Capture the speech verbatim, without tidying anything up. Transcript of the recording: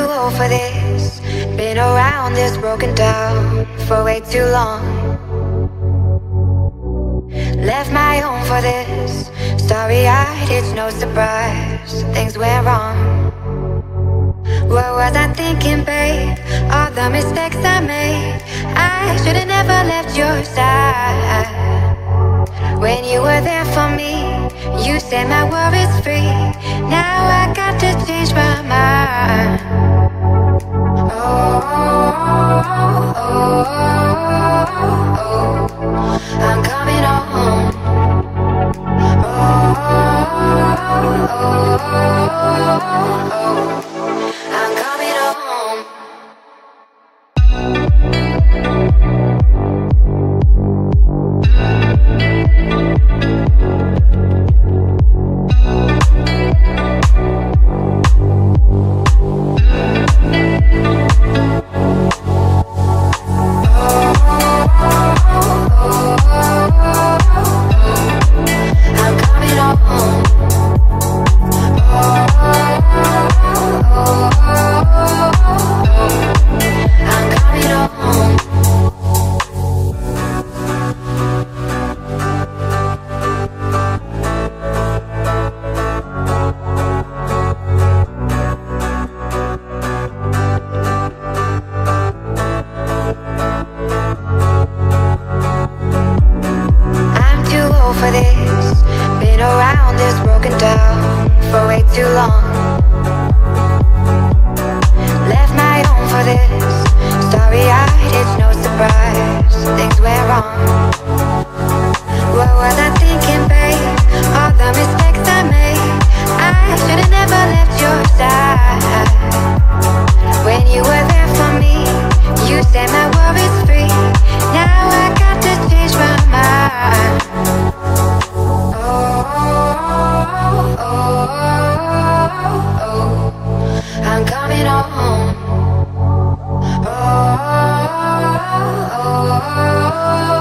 old for this. Been around this, broken down for way too long. Left my home for this. Starry-eyed, it's no surprise things went wrong. What was I thinking, babe? All the mistakes I made. I should've never left your side. When you were there for me, you set my worries free. Now I got to change my mind. Oh, oh, oh, oh, oh. I'm coming home. Oh, oh, oh, oh. I'm coming home. For this, been around this, broken down for way too long. Left my home for this. Starry-eyed, it's no surprise things went wrong. What was I thinking, babe? All the mistakes I made. I should've never left your side. When you were there for me, you set my worries free. Now I got to change my mind. I'm coming home. Oh, oh, oh, oh.